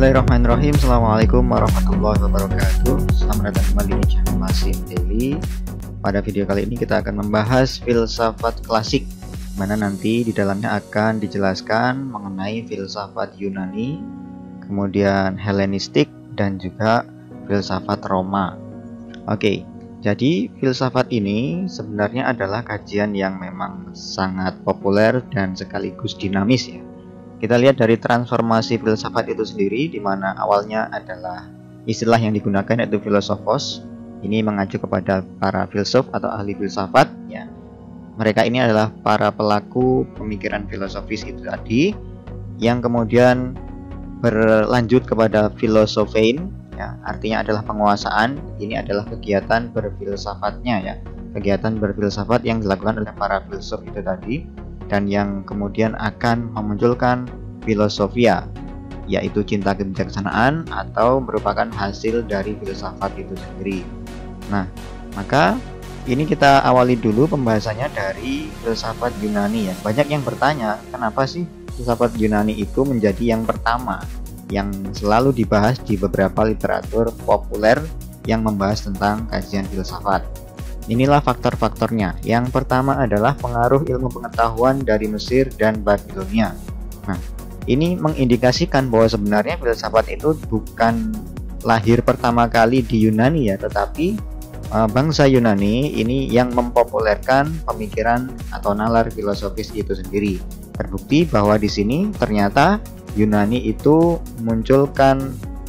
Bismillahirrahmanirrahim. Assalamualaikum warahmatullahi wabarakatuh. Selamat datang kembali di channel Masim Daily. Pada video kali ini kita akan membahas filsafat klasik, mana nanti di dalamnya akan dijelaskan mengenai filsafat Yunani, kemudian Helenistik, dan juga filsafat Roma. Oke, jadi filsafat ini sebenarnya adalah kajian yang memang sangat populer dan sekaligus dinamis ya. Kita lihat dari transformasi filsafat itu sendiri, di mana awalnya adalah istilah yang digunakan yaitu filosofos. Ini mengacu kepada para filsuf atau ahli filsafat ya. Mereka ini adalah para pelaku pemikiran filosofis itu tadi, yang kemudian berlanjut kepada filosofein ya, artinya adalah penguasaan. Ini adalah kegiatan berfilsafatnya ya, kegiatan berfilsafat yang dilakukan oleh para filsuf itu tadi, dan yang kemudian akan memunculkan filosofia, yaitu cinta kebijaksanaan atau merupakan hasil dari filsafat itu sendiri. Nah, maka ini kita awali dulu pembahasannya dari filsafat Yunani ya. Banyak yang bertanya, kenapa sih filsafat Yunani itu menjadi yang pertama yang selalu dibahas di beberapa literatur populer yang membahas tentang kajian filsafat. Inilah faktor-faktornya. Yang pertama adalah pengaruh ilmu pengetahuan dari Mesir dan Babilonia. Nah, ini mengindikasikan bahwa sebenarnya filsafat itu bukan lahir pertama kali di Yunani ya, tetapi bangsa Yunani ini yang mempopulerkan pemikiran atau nalar filosofis itu sendiri. Terbukti bahwa di sini ternyata Yunani itu munculkan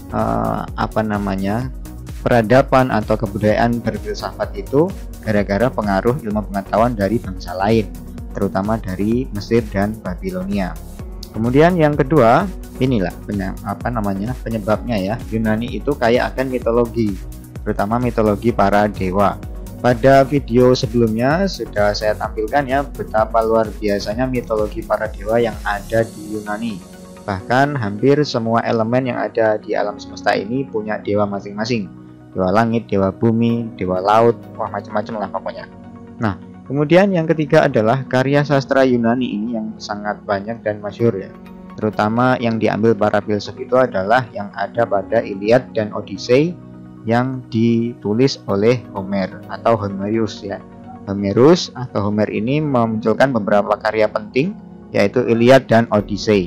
peradaban atau kebudayaan berfilsafat itu gara-gara pengaruh ilmu pengetahuan dari bangsa lain, terutama dari Mesir dan Babilonia. Kemudian yang kedua, inilah penyebabnya ya. Yunani itu kaya akan mitologi, terutama mitologi para dewa. Pada video sebelumnya sudah saya tampilkan ya betapa luar biasanya mitologi para dewa yang ada di Yunani. Bahkan hampir semua elemen yang ada di alam semesta ini punya dewa masing-masing. Dewa langit, dewa bumi, dewa laut, wah macam-macam lah pokoknya. Nah, kemudian yang ketiga adalah karya sastra Yunani ini yang sangat banyak dan masyhur ya. Terutama yang diambil para filsuf itu adalah yang ada pada Iliad dan Odyssey yang ditulis oleh Homer atau Homerus ya. Homerus atau Homer ini memunculkan beberapa karya penting yaitu Iliad dan Odyssey.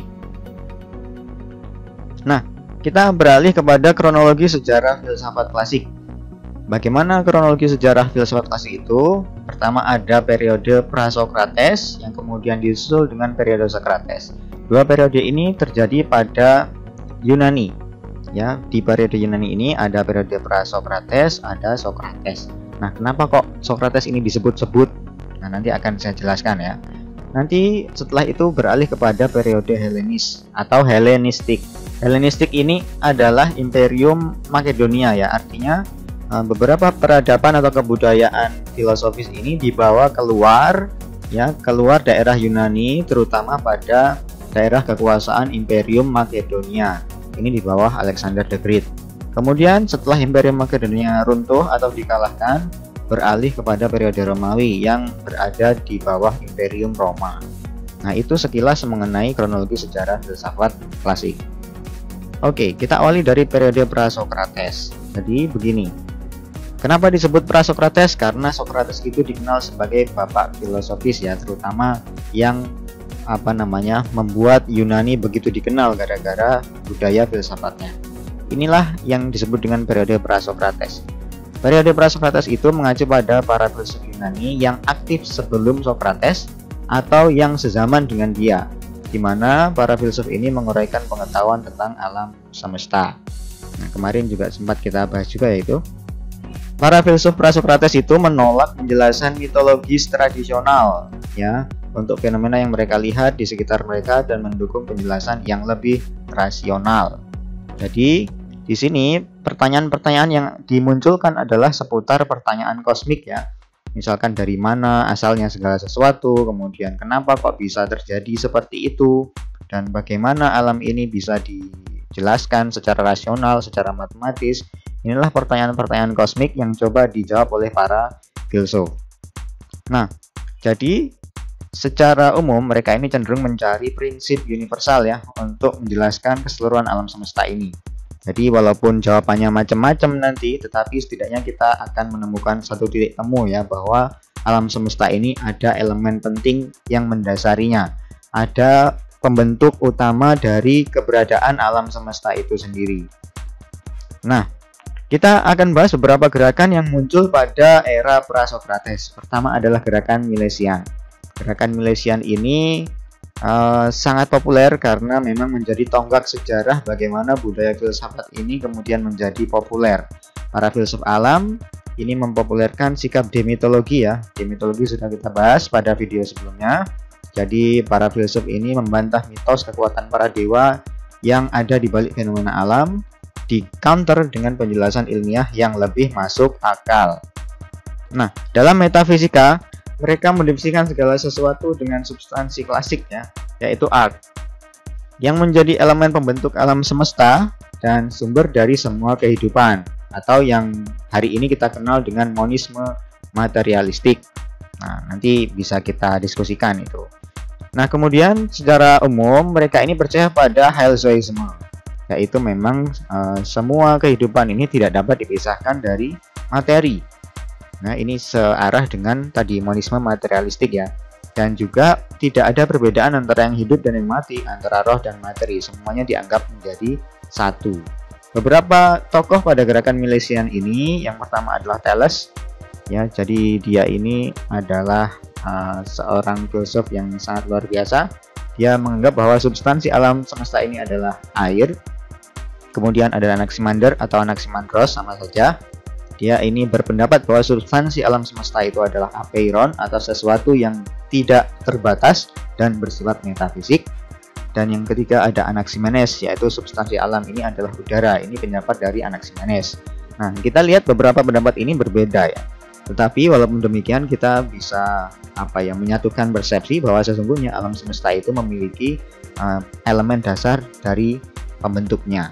Nah, kita beralih kepada kronologi sejarah filsafat klasik. Bagaimana kronologi sejarah filsafat klasik itu? Pertama ada periode Prasokrates yang kemudian disusul dengan periode Sokrates. Dua periode ini terjadi pada Yunani. Ya, di periode Yunani ini ada periode Prasokrates, ada Sokrates. Nah, kenapa kok Sokrates ini disebut-sebut? Nah, nanti akan saya jelaskan ya. Nanti setelah itu beralih kepada periode Helenis atau Helenistik. Helenistik ini adalah Imperium Makedonia ya, artinya beberapa peradaban atau kebudayaan filosofis ini dibawa keluar daerah Yunani, terutama pada daerah kekuasaan Imperium Makedonia. Ini di bawah Alexander the Great. Kemudian setelah Imperium Makedonia runtuh atau dikalahkan, beralih kepada periode Romawi yang berada di bawah Imperium Roma. Nah, itu sekilas mengenai kronologi sejarah filsafat klasik. Oke, kita awali dari periode Prasokrates. Jadi begini. Kenapa disebut Prasokrates? Karena Sokrates itu dikenal sebagai bapak filosofis ya, terutama yang membuat Yunani begitu dikenal gara-gara budaya filsafatnya. Inilah yang disebut dengan periode Prasokrates. Periode Prasokrates itu mengacu pada para filsuf Yunani yang aktif sebelum Sokrates atau yang sezaman dengan dia, di mana para filsuf ini menguraikan pengetahuan tentang alam semesta. Nah, kemarin juga sempat kita bahas juga yaitu para filsuf Prasokrates itu menolak penjelasan mitologis tradisional ya untuk fenomena yang mereka lihat di sekitar mereka dan mendukung penjelasan yang lebih rasional. Jadi di sini pertanyaan-pertanyaan yang dimunculkan adalah seputar pertanyaan kosmik ya. Misalkan dari mana asalnya segala sesuatu, kemudian kenapa kok bisa terjadi seperti itu, dan bagaimana alam ini bisa dijelaskan secara rasional, secara matematis. Inilah pertanyaan-pertanyaan kosmik yang coba dijawab oleh para filsuf. Nah, jadi secara umum mereka ini cenderung mencari prinsip universal ya untuk menjelaskan keseluruhan alam semesta ini. Jadi walaupun jawabannya macam-macam nanti, tetapi setidaknya kita akan menemukan satu titik temu ya, bahwa alam semesta ini ada elemen penting yang mendasarinya. Ada pembentuk utama dari keberadaan alam semesta itu sendiri. Nah, kita akan bahas beberapa gerakan yang muncul pada era Prasokrates. Pertama adalah gerakan Milesian. Gerakan Milesian ini sangat populer karena memang menjadi tonggak sejarah bagaimana budaya filsafat ini kemudian menjadi populer. Para filsuf alam ini mempopulerkan sikap demitologi ya. Demitologi sudah kita bahas pada video sebelumnya. Jadi para filsuf ini membantah mitos kekuatan para dewa yang ada di balik fenomena alam, di counter dengan penjelasan ilmiah yang lebih masuk akal. Nah, dalam metafisika mereka mendefinisikan segala sesuatu dengan substansi klasik ya, yaitu arg, yang menjadi elemen pembentuk alam semesta dan sumber dari semua kehidupan, atau yang hari ini kita kenal dengan monisme materialistik. Nah, nanti bisa kita diskusikan itu. Nah, kemudian secara umum mereka ini percaya pada Heilzoisme, yaitu memang semua kehidupan ini tidak dapat dipisahkan dari materi. Nah, ini searah dengan tadi monisme materialistik ya. Dan juga tidak ada perbedaan antara yang hidup dan yang mati, antara roh dan materi. Semuanya dianggap menjadi satu. Beberapa tokoh pada gerakan Milesian ini, yang pertama adalah Thales. Ya, jadi dia ini adalah seorang filsuf yang sangat luar biasa. Dia menganggap bahwa substansi alam semesta ini adalah air. Kemudian ada Anaximander atau Anaximandros, sama saja. Dia ini berpendapat bahwa substansi alam semesta itu adalah apeiron atau sesuatu yang tidak terbatas dan bersifat metafisik. Dan yang ketiga ada Anaximenes, yaitu substansi alam ini adalah udara. Ini pendapat dari Anaximenes. Nah, kita lihat beberapa pendapat ini berbeda ya. Tetapi walaupun demikian kita bisa menyatukan persepsi bahwa sesungguhnya alam semesta itu memiliki elemen dasar dari pembentuknya.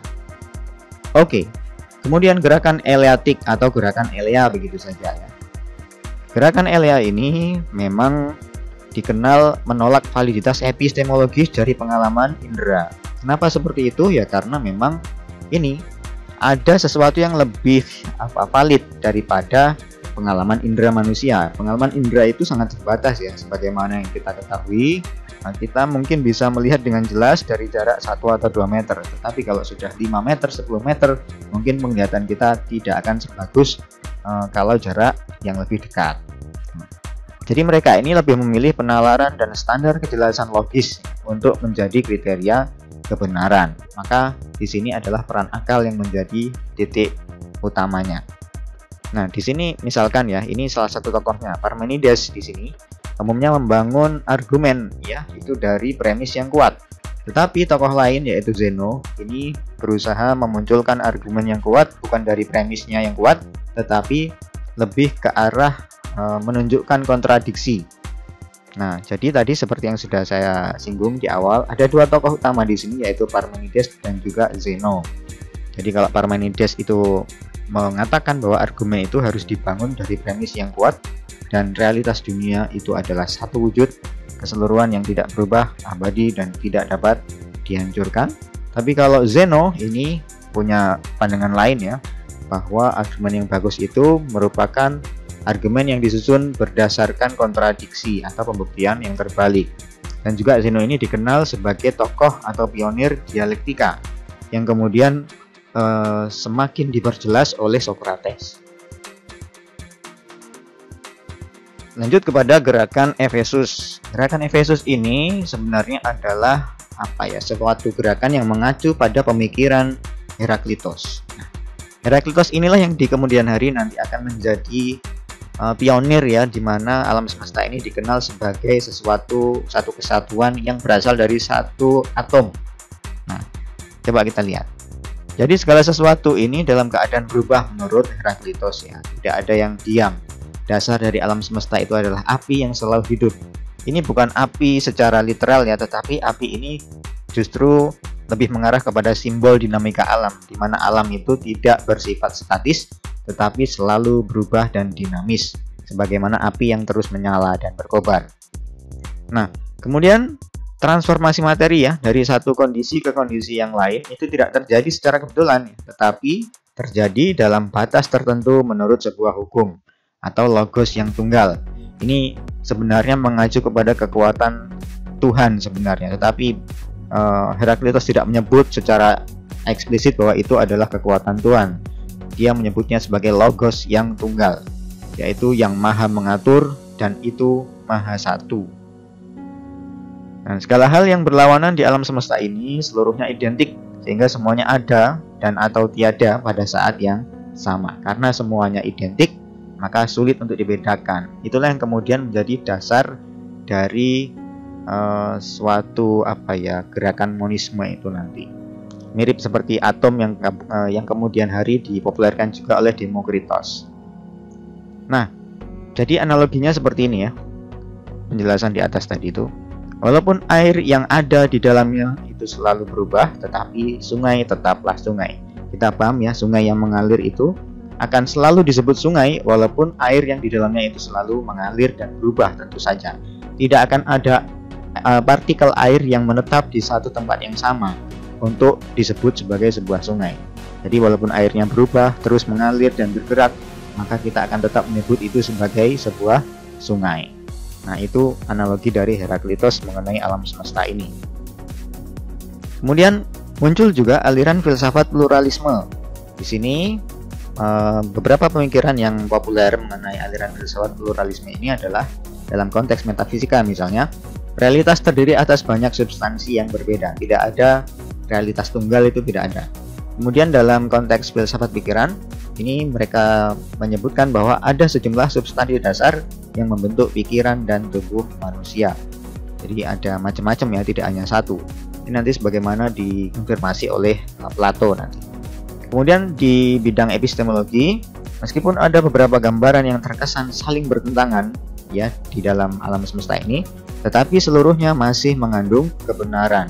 Oke. Kemudian gerakan Eleatik atau gerakan Elea begitu saja ya. Gerakan Elea ini memang dikenal menolak validitas epistemologis dari pengalaman indera. Kenapa seperti itu? Ya karena memang ini ada sesuatu yang lebih valid daripada pengalaman indera manusia. Pengalaman indera itu sangat terbatas ya, sebagaimana yang kita ketahui. Nah, kita mungkin bisa melihat dengan jelas dari jarak 1 atau 2 meter. Tetapi kalau sudah 5 meter, 10 meter, mungkin penglihatan kita tidak akan sebagus kalau jarak yang lebih dekat. Jadi mereka ini lebih memilih penalaran dan standar kejelasan logis untuk menjadi kriteria kebenaran. Maka di sini adalah peran akal yang menjadi titik utamanya. Nah, di sini misalkan ya, ini salah satu tokohnya, Parmenides di sini. Umumnya membangun argumen ya, itu dari premis yang kuat. Tetapi tokoh lain yaitu Zeno ini berusaha memunculkan argumen yang kuat bukan dari premisnya yang kuat, tetapi lebih ke arah menunjukkan kontradiksi. Nah, jadi tadi seperti yang sudah saya singgung di awal, ada dua tokoh utama di sini yaitu Parmenides dan juga Zeno. Jadi kalau Parmenides itu mengatakan bahwa argumen itu harus dibangun dari premis yang kuat, dan realitas dunia itu adalah satu wujud keseluruhan yang tidak berubah, abadi dan tidak dapat dihancurkan. Tapi kalau Zeno ini punya pandangan lain ya, bahwa argumen yang bagus itu merupakan argumen yang disusun berdasarkan kontradiksi atau pembuktian yang terbalik. Dan juga Zeno ini dikenal sebagai tokoh atau pionir dialektika yang kemudian semakin diperjelas oleh Socrates. Lanjut kepada gerakan Efesus. Gerakan Efesus ini sebenarnya adalah suatu gerakan yang mengacu pada pemikiran Heraklitos. Nah, Heraklitos inilah yang di kemudian hari nanti akan menjadi pionir ya, di mana alam semesta ini dikenal sebagai satu kesatuan yang berasal dari satu atom. Nah, coba kita lihat. Jadi segala sesuatu ini dalam keadaan berubah menurut Heraklitos ya, tidak ada yang diam. Dasar dari alam semesta itu adalah api yang selalu hidup. Ini bukan api secara literal ya, tetapi api ini justru lebih mengarah kepada simbol dinamika alam, di mana alam itu tidak bersifat statis, tetapi selalu berubah dan dinamis, sebagaimana api yang terus menyala dan berkobar. Nah, kemudian transformasi materi ya dari satu kondisi ke kondisi yang lain itu tidak terjadi secara kebetulan, tetapi terjadi dalam batas tertentu menurut sebuah hukum atau logos yang tunggal. Ini sebenarnya mengacu kepada kekuatan Tuhan sebenarnya, tetapi Heraklitos tidak menyebut secara eksplisit bahwa itu adalah kekuatan Tuhan. Dia menyebutnya sebagai logos yang tunggal, yaitu yang maha mengatur dan itu maha satu. Nah, segala hal yang berlawanan di alam semesta ini seluruhnya identik, sehingga semuanya ada dan atau tiada pada saat yang sama. Karena semuanya identik, maka sulit untuk dibedakan. Itulah yang kemudian menjadi dasar dari suatu gerakan monisme itu nanti. Mirip seperti atom yang kemudian hari dipopulerkan juga oleh Demokritos. Nah, jadi analoginya seperti ini ya. Penjelasan di atas tadi itu. Walaupun air yang ada di dalamnya itu selalu berubah, tetapi sungai tetaplah sungai. Kita paham ya, sungai yang mengalir itu akan selalu disebut sungai walaupun air yang di dalamnya itu selalu mengalir dan berubah tentu saja. Tidak akan ada partikel air yang menetap di satu tempat yang sama untuk disebut sebagai sebuah sungai. Jadi walaupun airnya berubah, terus mengalir dan bergerak, maka kita akan tetap menyebut itu sebagai sebuah sungai. Nah, itu analogi dari Heraklitos mengenai alam semesta ini. Kemudian muncul juga aliran filsafat pluralisme. Di sini beberapa pemikiran yang populer mengenai aliran filsafat pluralisme ini adalah dalam konteks metafisika misalnya, realitas terdiri atas banyak substansi yang berbeda. Tidak ada realitas tunggal, itu tidak ada. Kemudian dalam konteks filsafat pikiran, ini mereka menyebutkan bahwa ada sejumlah substansi dasar yang membentuk pikiran dan tubuh manusia. Jadi ada macam-macam ya, tidak hanya satu. Ini nanti sebagaimana dikonfirmasi oleh Plato nanti. Kemudian di bidang epistemologi, meskipun ada beberapa gambaran yang terkesan saling bertentangan ya di dalam alam semesta ini, tetapi seluruhnya masih mengandung kebenaran.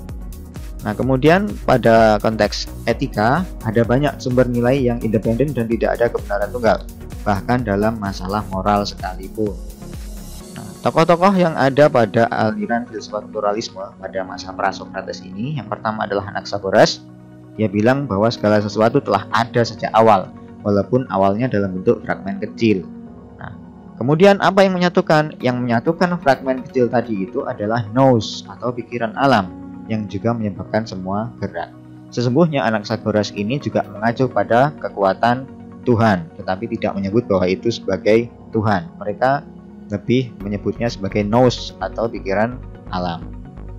Nah, kemudian pada konteks etika ada banyak sumber nilai yang independen dan tidak ada kebenaran tunggal, bahkan dalam masalah moral sekalipun. Nah, tokoh-tokoh yang ada pada aliran filsafat pluralisme pada masa Prasokrates ini, yang pertama adalah Anaxagoras. Dia bilang bahwa segala sesuatu telah ada sejak awal, walaupun awalnya dalam bentuk fragmen kecil. Nah, kemudian apa yang menyatukan? Yang menyatukan fragmen kecil tadi itu adalah nous atau pikiran alam, yang juga menyebabkan semua gerak. Sesungguhnya Anaxagoras ini juga mengacu pada kekuatan Tuhan, tetapi tidak menyebut bahwa itu sebagai Tuhan. Mereka lebih menyebutnya sebagai nous atau pikiran alam.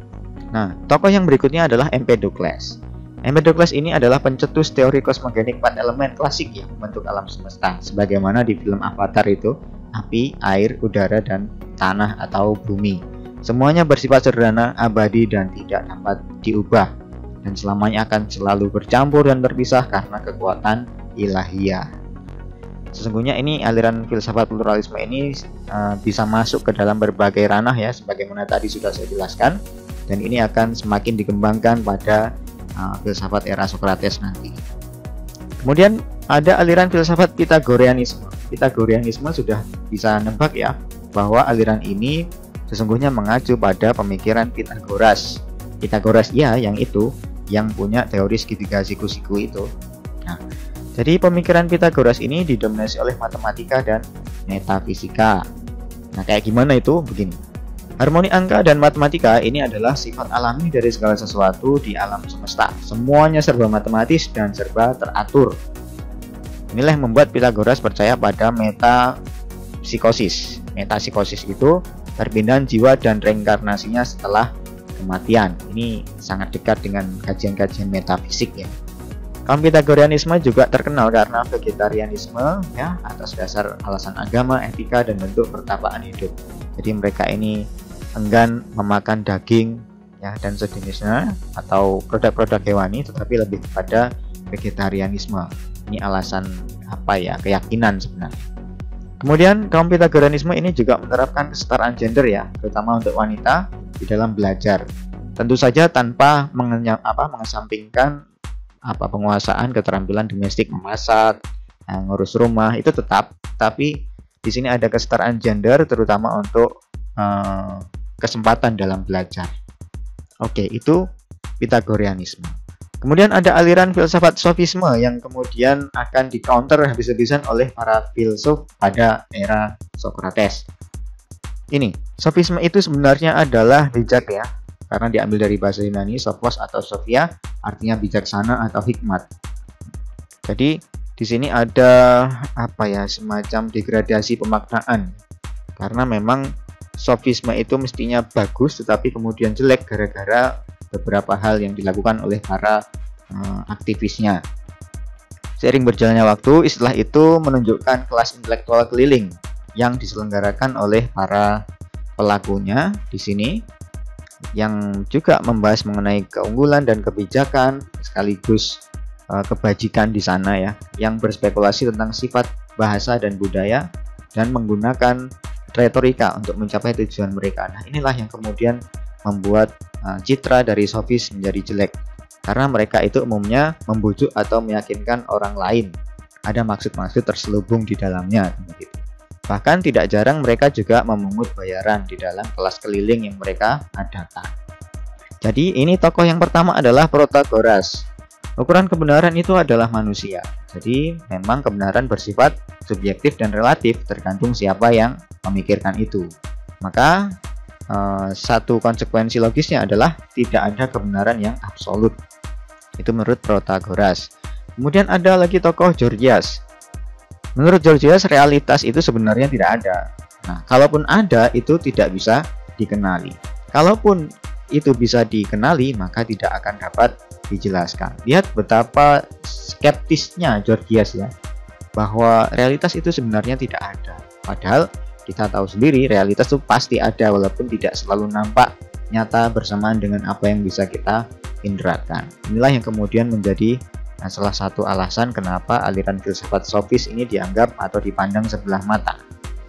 Nah, tokoh yang berikutnya adalah Empedokles. Empedokles ini adalah pencetus teori kosmogenik 4 elemen klasik yang membentuk alam semesta, sebagaimana di film Avatar itu, api, air, udara, dan tanah atau bumi. Semuanya bersifat sederhana, abadi, dan tidak dapat diubah, dan selamanya akan selalu bercampur dan terpisah karena kekuatan ilahiyah. Sesungguhnya ini aliran filsafat pluralisme ini bisa masuk ke dalam berbagai ranah ya, sebagaimana tadi sudah saya jelaskan, dan ini akan semakin dikembangkan pada filsafat era Sokrates nanti. Kemudian ada aliran filsafat Pythagoreanisme. Pythagoreanisme sudah bisa nebak ya bahwa aliran ini sesungguhnya mengacu pada pemikiran Pythagoras. Pythagoras ya yang itu, yang punya teori segitiga siku-siku itu. Nah, jadi pemikiran Pythagoras ini didominasi oleh matematika dan metafisika. Nah, kayak gimana itu? Begini. Harmoni angka dan matematika ini adalah sifat alami dari segala sesuatu di alam semesta. Semuanya serba matematis dan serba teratur. Inilah yang membuat Pythagoras percaya pada metapsikosis. Metapsikosis itu perpindahan jiwa dan reinkarnasinya setelah kematian. Ini sangat dekat dengan kajian-kajian metafisik ya. Kaum Pythagoreanisme juga terkenal karena vegetarianisme ya, atas dasar alasan agama, etika, dan bentuk pertapaan hidup. Jadi mereka ini enggan memakan daging ya dan sejenisnya atau produk-produk hewani, tetapi lebih kepada vegetarianisme. Ini alasan keyakinan sebenarnya. Kemudian kaum Pythagoreanisme ini juga menerapkan kesetaraan gender ya, terutama untuk wanita di dalam belajar. Tentu saja tanpa mengesampingkan penguasaan keterampilan domestik, memasak, ngurus rumah itu tetap, tapi di sini ada kesetaraan gender terutama untuk kesempatan dalam belajar. Oke, itu Pythagoreanisme. Kemudian ada aliran filsafat sofisme yang kemudian akan di-counter habis-habisan oleh para filsuf pada era Socrates. Ini, sofisme itu sebenarnya adalah bijak ya, karena diambil dari bahasa Yunani, sophos atau sophia, artinya bijaksana atau hikmat. Jadi di sini ada semacam degradasi pemaknaan, karena memang sofisme itu mestinya bagus tetapi kemudian jelek gara-gara beberapa hal yang dilakukan oleh para aktivisnya. Seiring berjalannya waktu, istilah itu menunjukkan kelas intelektual keliling yang diselenggarakan oleh para pelakunya di sini, yang juga membahas mengenai keunggulan dan kebijakan sekaligus kebajikan di sana ya, yang berspekulasi tentang sifat bahasa dan budaya dan menggunakan retorika untuk mencapai tujuan mereka. Nah, inilah yang kemudian membuat citra dari sofis menjadi jelek, karena mereka itu umumnya membujuk atau meyakinkan orang lain. Ada maksud-maksud terselubung di dalamnya. Bahkan tidak jarang mereka juga memungut bayaran di dalam kelas keliling yang mereka adakan. Jadi ini tokoh yang pertama adalah Protagoras. Ukuran kebenaran itu adalah manusia. Jadi memang kebenaran bersifat subjektif dan relatif tergantung siapa yang memikirkan itu. Maka satu konsekuensi logisnya adalah tidak ada kebenaran yang absolut. Itu menurut Protagoras. Kemudian ada lagi tokoh Gorgias. Menurut Gorgias, realitas itu sebenarnya tidak ada. Nah, kalaupun ada, itu tidak bisa dikenali. Kalaupun itu bisa dikenali, maka tidak akan dapat dijelaskan. Lihat betapa skeptisnya Gorgias ya, bahwa realitas itu sebenarnya tidak ada. Padahal kita tahu sendiri realitas itu pasti ada, walaupun tidak selalu nampak nyata bersamaan dengan apa yang bisa kita inderakan. Inilah yang kemudian menjadi salah satu alasan kenapa aliran filsafat sofis ini dianggap atau dipandang sebelah mata.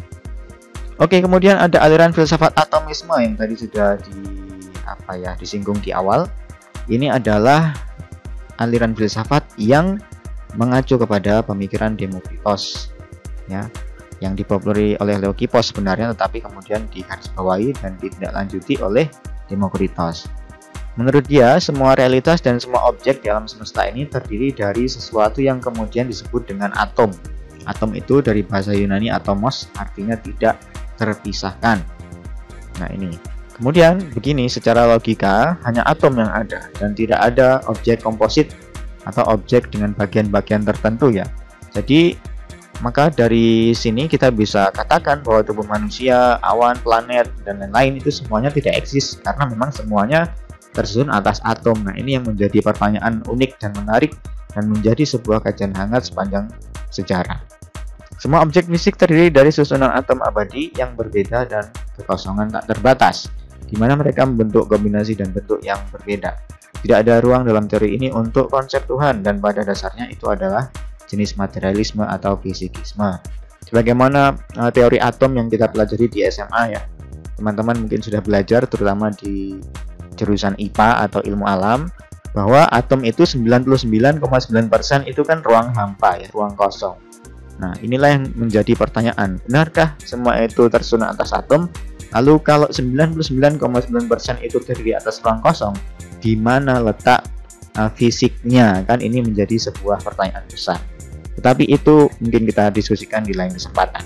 Oke, kemudian ada aliran filsafat atomisme yang tadi sudah disinggung di awal. Ini adalah aliran filsafat yang mengacu kepada pemikiran Demokritos ya, yang dipopulari oleh Leukipos sebenarnya, tetapi kemudian digarisbawahi dan ditindaklanjuti oleh Demokritos. Menurut dia, semua realitas dan semua objek di alam semesta ini terdiri dari sesuatu yang kemudian disebut dengan atom. Atom itu dari bahasa Yunani atomos, artinya tidak terpisahkan. Nah ini. Kemudian begini, secara logika hanya atom yang ada dan tidak ada objek komposit atau objek dengan bagian-bagian tertentu ya. Jadi maka dari sini kita bisa katakan bahwa tubuh manusia, awan, planet, dan lain-lain itu semuanya tidak eksis karena memang semuanya tersusun atas atom. Nah ini yang menjadi pertanyaan unik dan menarik dan menjadi sebuah kajian hangat sepanjang sejarah. Semua objek fisik terdiri dari susunan atom abadi yang berbeda dan kekosongan tak terbatas, di mana mereka membentuk kombinasi dan bentuk yang berbeda. Tidak ada ruang dalam teori ini untuk konsep Tuhan, dan pada dasarnya itu adalah jenis materialisme atau fisikisme. Sebagaimana teori atom yang kita pelajari di SMA ya, teman-teman mungkin sudah belajar terutama di jurusan IPA atau ilmu alam, bahwa atom itu 99,9% itu kan ruang hampa ya, ruang kosong. Nah inilah yang menjadi pertanyaan, benarkah semua itu tersusun atas atom? Lalu kalau 99,9% itu terdiri atas ruang kosong, di mana letak fisiknya? Kan ini menjadi sebuah pertanyaan besar. Tetapi itu mungkin kita diskusikan di lain kesempatan.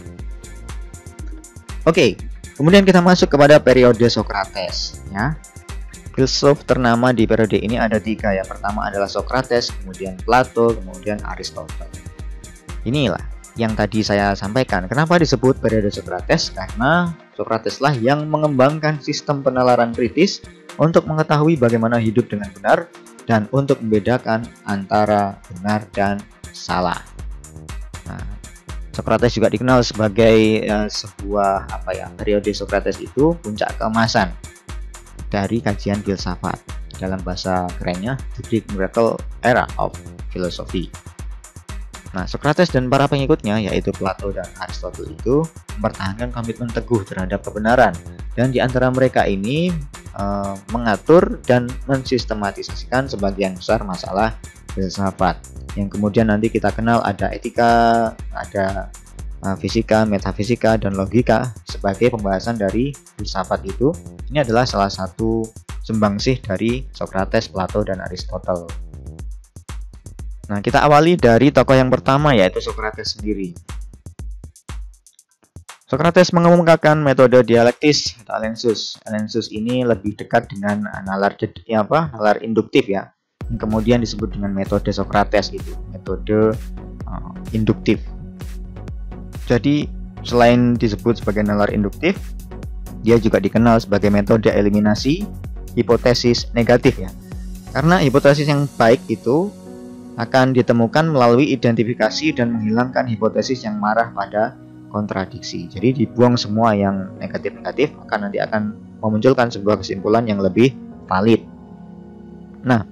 Oke, kemudian kita masuk kepada periode Socrates ya. Filsuf ternama di periode ini ada 3. Yang pertama adalah Socrates, kemudian Plato, kemudian Aristoteles. Inilah yang tadi saya sampaikan. Kenapa disebut periode Socrates? Karena Socrates lah yang mengembangkan sistem penalaran kritis untuk mengetahui bagaimana hidup dengan benar dan untuk membedakan antara benar dan salah. Nah, Socrates juga dikenal sebagai sebuah periode Socrates itu puncak keemasan dari kajian filsafat. Dalam bahasa kerennya, the Greek Miracle Era of Philosophy. Nah, Socrates dan para pengikutnya yaitu Plato dan Aristoteles itu mempertahankan komitmen teguh terhadap kebenaran, dan di antara mereka ini mengatur dan mensistematisasikan sebagian besar masalah filsafat yang kemudian nanti kita kenal. Ada etika, ada fisika, metafisika, dan logika sebagai pembahasan dari filsafat itu. Ini adalah salah satu sumbangsih dari Socrates, Plato, dan Aristotle. Nah, kita awali dari tokoh yang pertama, yaitu Socrates sendiri. Socrates mengemukakan metode dialektis atau elensus. Elensus ini lebih dekat dengan nalar induktif ya. Yang kemudian disebut dengan metode Socrates itu, metode induktif. Jadi selain disebut sebagai nalar induktif, dia juga dikenal sebagai metode eliminasi hipotesis negatif ya. Karena hipotesis yang baik itu akan ditemukan melalui identifikasi dan menghilangkan hipotesis yang marah pada kontradiksi. Jadi dibuang semua yang negatif-negatif, nanti akan memunculkan sebuah kesimpulan yang lebih valid. Nah,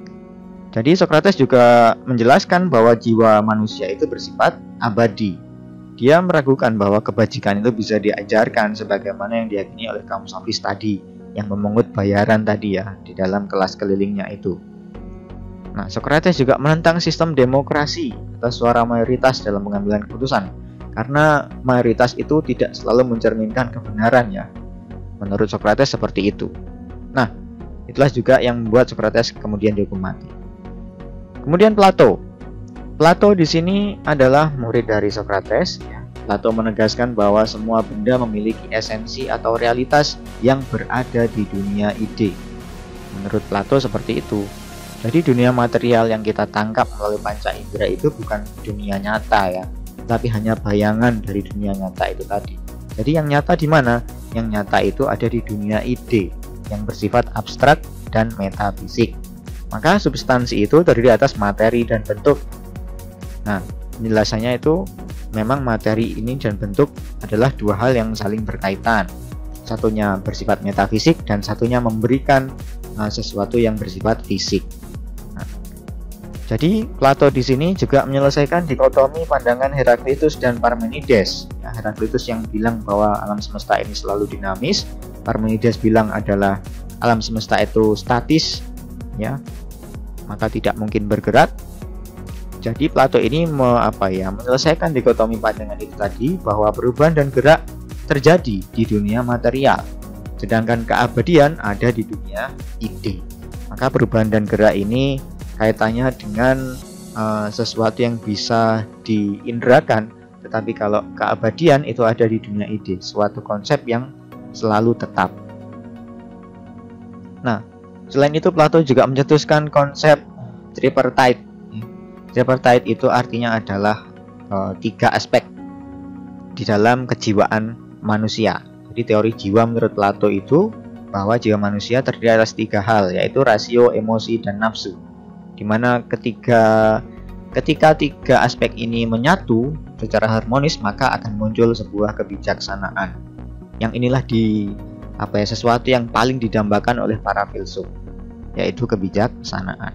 jadi Socrates juga menjelaskan bahwa jiwa manusia itu bersifat abadi. Dia meragukan bahwa kebajikan itu bisa diajarkan sebagaimana yang diyakini oleh kaum sofis tadi, yang memungut bayaran tadi ya di dalam kelas kelilingnya itu. Nah, Socrates juga menentang sistem demokrasi atau suara mayoritas dalam pengambilan keputusan, karena mayoritas itu tidak selalu mencerminkan kebenaran ya. Menurut Socrates seperti itu. Nah, itulah juga yang membuat Socrates kemudian dihukum mati. Kemudian Plato. Plato di sini adalah murid dari Socrates. Plato menegaskan bahwa semua benda memiliki esensi atau realitas yang berada di dunia ide. Menurut Plato seperti itu. Jadi dunia material yang kita tangkap melalui panca indera itu bukan dunia nyata ya, tapi hanya bayangan dari dunia nyata itu tadi. Jadi yang nyata di mana? Yang nyata itu ada di dunia ide yang bersifat abstrak dan metafisik. Maka substansi itu terdiri atas materi dan bentuk. Nah, penjelasannya itu memang materi ini dan bentuk adalah dua hal yang saling berkaitan. Satunya bersifat metafisik dan satunya memberikan sesuatu yang bersifat fisik. Nah, jadi Plato di sini juga menyelesaikan dikotomi pandangan Heraklitus dan Parmenides. Ya, Heraklitus yang bilang bahwa alam semesta ini selalu dinamis, Parmenides bilang adalah alam semesta itu statis, ya, maka tidak mungkin bergerak. Jadi Plato ini menyelesaikan dikotomi pandangan itu tadi, bahwa perubahan dan gerak terjadi di dunia material, sedangkan keabadian ada di dunia ide. Maka perubahan dan gerak ini kaitannya dengan sesuatu yang bisa diindrakan, tetapi kalau keabadian itu ada di dunia ide, suatu konsep yang selalu tetap. Nah, selain itu Plato juga mencetuskan konsep tripartite. Tripartite itu artinya adalah tiga aspek di dalam kejiwaan manusia. Jadi teori jiwa menurut Plato itu bahwa jiwa manusia terdiri atas tiga hal, yaitu rasio, emosi, dan nafsu. Dimana ketika tiga aspek ini menyatu secara harmonis, maka akan muncul sebuah kebijaksanaan. Yang inilah sesuatu yang paling didambakan oleh para filsuf, yaitu kebijaksanaan.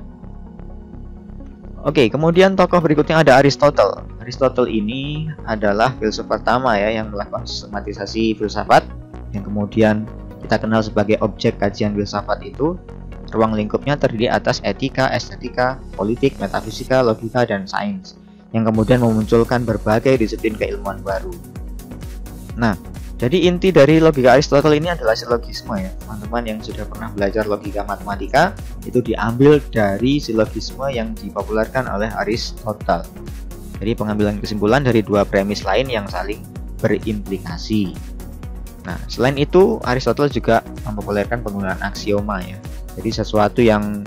Oke, kemudian tokoh berikutnya ada Aristotle. Aristotle ini adalah filsuf pertama ya yang melakukan sistematisasi filsafat, yang kemudian kita kenal sebagai objek kajian filsafat itu. Ruang lingkupnya terdiri atas etika, estetika, politik, metafisika, logika, dan sains, yang kemudian memunculkan berbagai disiplin keilmuan baru. Nah, jadi inti dari logika Aristotle ini adalah silogisme ya. Teman-teman yang sudah pernah belajar logika matematika itu diambil dari silogisme yang dipopulerkan oleh Aristotle. Jadi pengambilan kesimpulan dari dua premis lain yang saling berimplikasi. Nah, selain itu Aristotle juga mempopulerkan penggunaan aksioma ya. Jadi sesuatu yang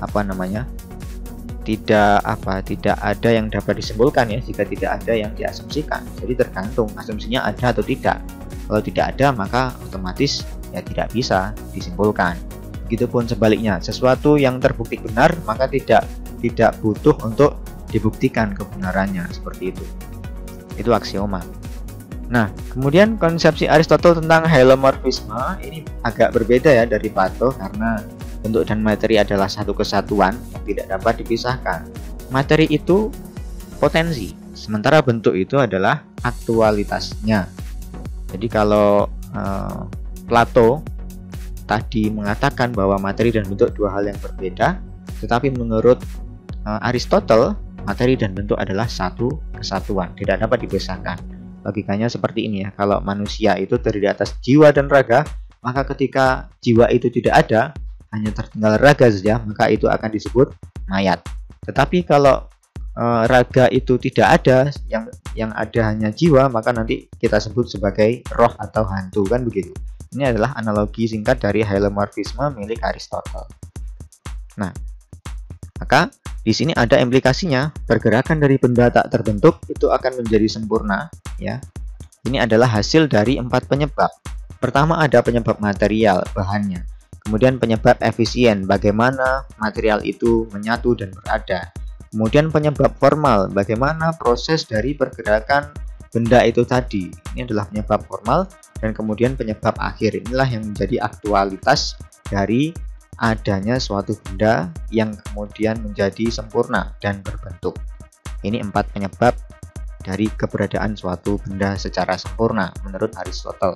tidak ada yang dapat disimpulkan ya jika tidak ada yang diasumsikan. Jadi tergantung asumsinya ada atau tidak. Kalau tidak ada, maka otomatis ya tidak bisa disimpulkan. Begitupun sebaliknya, sesuatu yang terbukti benar maka tidak butuh untuk dibuktikan kebenarannya, seperti itu. Itu aksioma. Nah, kemudian konsepsi Aristotle tentang helomorfisme ini agak berbeda ya dari Plato, karena bentuk dan materi adalah satu kesatuan yang tidak dapat dipisahkan. Materi itu potensi, sementara bentuk itu adalah aktualitasnya. Jadi kalau Plato tadi mengatakan bahwa materi dan bentuk dua hal yang berbeda, tetapi menurut Aristotle materi dan bentuk adalah satu kesatuan, tidak dapat dipisahkan. logikanya seperti ini ya. Kalau manusia itu terdiri atas jiwa dan raga, maka ketika jiwa itu tidak ada, hanya tertinggal raga saja, maka itu akan disebut mayat. Tetapi kalau raga itu tidak ada, yang ada hanya jiwa, maka nanti kita sebut sebagai roh atau hantu, kan begitu. Ini adalah analogi singkat dari hylomorphisme milik Aristotle. Nah, maka di sini ada implikasinya, pergerakan dari benda tak terbentuk itu akan menjadi sempurna, ya. Ini adalah hasil dari 4 penyebab. Pertama ada penyebab material, bahannya. Kemudian penyebab efisien, bagaimana material itu menyatu dan berada. Kemudian penyebab formal, bagaimana proses dari pergerakan benda itu tadi. Ini adalah penyebab formal. Dan kemudian penyebab akhir, inilah yang menjadi aktualitas dari adanya suatu benda yang kemudian menjadi sempurna dan berbentuk. Ini 4 penyebab dari keberadaan suatu benda secara sempurna menurut Aristotle.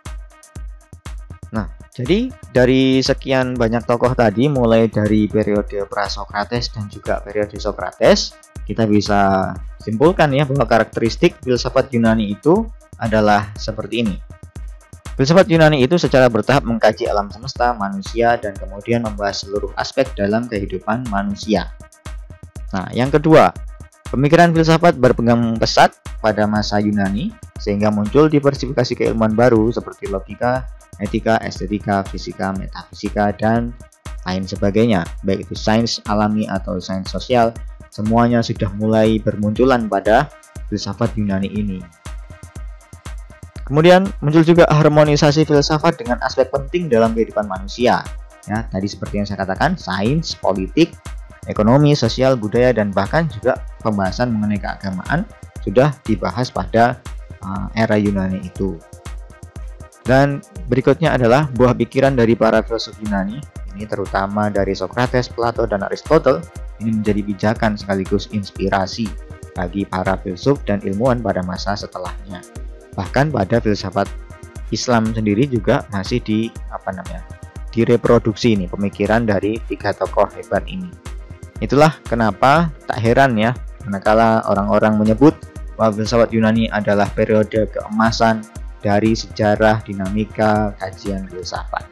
Nah, jadi dari sekian banyak tokoh tadi, mulai dari periode pra-Sokrates dan juga periode Sokrates, kita bisa simpulkan ya bahwa karakteristik filsafat Yunani itu adalah seperti ini. Filsafat Yunani itu secara bertahap mengkaji alam semesta, manusia, dan kemudian membahas seluruh aspek dalam kehidupan manusia. Nah, yang kedua, pemikiran filsafat berpegang pesat pada masa Yunani, sehingga muncul diversifikasi keilmuan baru seperti logika, etika, estetika, fisika, metafisika, dan lain sebagainya. Baik itu sains alami atau sains sosial, semuanya sudah mulai bermunculan pada filsafat Yunani ini. Kemudian muncul juga harmonisasi filsafat dengan aspek penting dalam kehidupan manusia. Ya, tadi seperti yang saya katakan, sains, politik, ekonomi, sosial, budaya, dan bahkan juga pembahasan mengenai keagamaan sudah dibahas pada era Yunani itu. Dan berikutnya adalah buah pikiran dari para filsuf Yunani, ini terutama dari Sokrates, Plato, dan Aristotle. Ini menjadi pijakan sekaligus inspirasi bagi para filsuf dan ilmuwan pada masa setelahnya. Bahkan pada filsafat Islam sendiri juga masih direproduksi ini pemikiran dari 3 tokoh hebat ini. Itulah kenapa tak heran ya manakala orang-orang menyebut bahwa filsafat Yunani adalah periode keemasan dari sejarah dinamika kajian filsafat.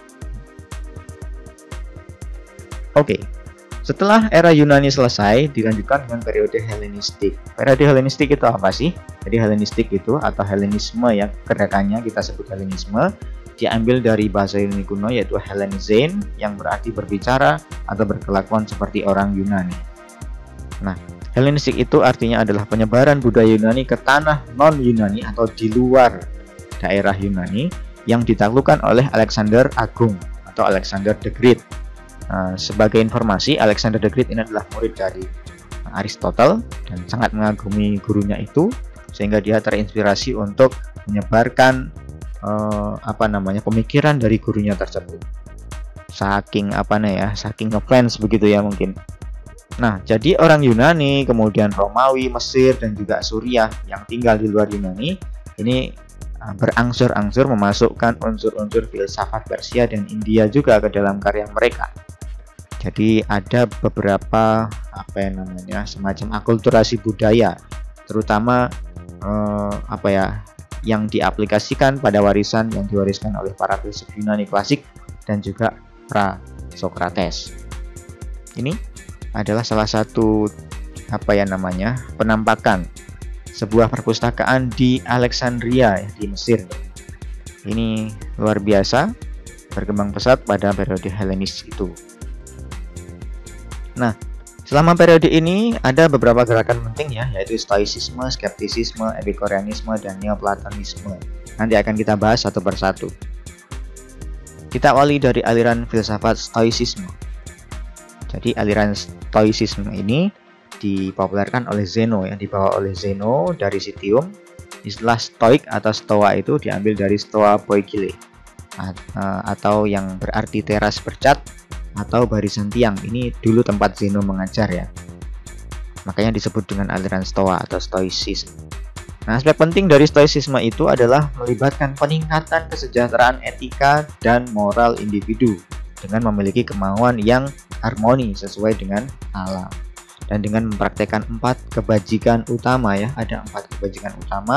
Oke. Setelah era Yunani selesai, dilanjutkan dengan periode Helenistik. Periode Helenistik itu apa sih? Jadi Helenistik itu atau Helenisme ya, gerakannya kita sebut Helenisme, diambil dari bahasa Yunani kuno yaitu Hellenizein yang berarti berbicara atau berkelakuan seperti orang Yunani. Nah, Helenistik itu artinya adalah penyebaran budaya Yunani ke tanah non-Yunani atau di luar daerah Yunani yang ditaklukkan oleh Alexander Agung atau Alexander the Great. Sebagai informasi, Alexander the Great ini adalah murid dari Aristotle dan sangat mengagumi gurunya itu, sehingga dia terinspirasi untuk menyebarkan pemikiran dari gurunya tersebut. Saking ngefans begitu ya mungkin. Nah, jadi orang Yunani, kemudian Romawi, Mesir, dan juga Suriah yang tinggal di luar Yunani ini berangsur-angsur memasukkan unsur-unsur filsafat Persia dan India juga ke dalam karya mereka. Jadi ada beberapa semacam akulturasi budaya, terutama yang diaplikasikan pada warisan yang diwariskan oleh para filsuf Yunani klasik dan juga pra-Sokrates. Ini adalah salah satu penampakan sebuah perpustakaan di Alexandria di Mesir. Ini luar biasa, berkembang pesat pada periode Helenis itu. Nah, selama periode ini ada beberapa gerakan penting ya, yaitu Stoicisme, Skeptisisme, Epikureanisme, dan Neoplatonisme. Nanti akan kita bahas satu persatu. Kita awali dari aliran filsafat Stoicisme. Jadi aliran Stoicisme ini dipopulerkan oleh Zeno ya, dibawa oleh Zeno dari Citium. Istilah Stoik atau Stoa itu diambil dari Stoa Poikile atau yang berarti teras bercat atau barisan tiang. Ini dulu tempat Zeno mengajar ya. Makanya disebut dengan aliran Stoa atau Stoicism. Nah, aspek penting dari Stoicisme itu adalah melibatkan peningkatan kesejahteraan etika dan moral individu dengan memiliki kemauan yang harmoni sesuai dengan alam. Dan dengan mempraktekkan 4 kebajikan utama ya, ada 4 kebajikan utama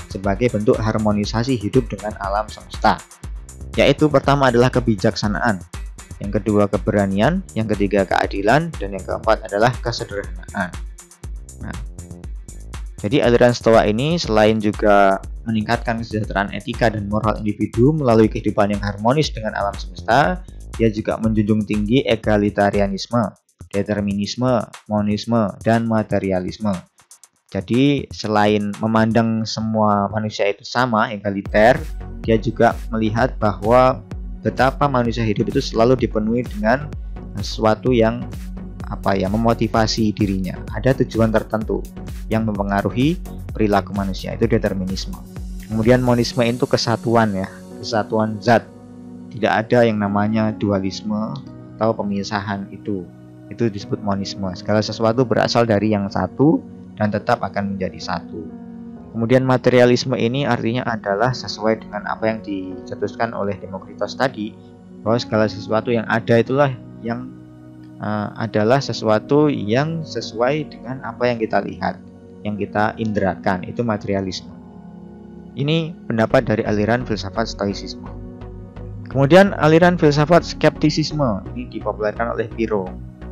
sebagai bentuk harmonisasi hidup dengan alam semesta. Yaitu pertama adalah kebijaksanaan, yang kedua keberanian, yang ketiga keadilan, dan yang keempat adalah kesederhanaan. Nah, jadi aliran Stoa ini selain juga meningkatkan kesejahteraan etika dan moral individu melalui kehidupan yang harmonis dengan alam semesta, dia juga menjunjung tinggi egalitarianisme, determinisme, monisme, dan materialisme. Jadi selain memandang semua manusia itu sama, egaliter, dia juga melihat bahwa betapa manusia hidup itu selalu dipenuhi dengan sesuatu yang memotivasi dirinya. Ada tujuan tertentu yang mempengaruhi perilaku manusia, itu determinisme. Kemudian monisme itu kesatuan ya, kesatuan zat. Tidak ada yang namanya dualisme atau pemisahan itu. Itu disebut monisme. Segala sesuatu berasal dari yang satu dan tetap akan menjadi satu. Kemudian materialisme ini artinya adalah sesuai dengan apa yang dicetuskan oleh Demokritos tadi, bahwa segala sesuatu yang ada itulah yang adalah sesuatu yang sesuai dengan apa yang kita lihat, yang kita indrakan, itu materialisme. Ini pendapat dari aliran filsafat stoicisme. Kemudian aliran filsafat skeptisisme ini dipopulerkan oleh Pyrrho.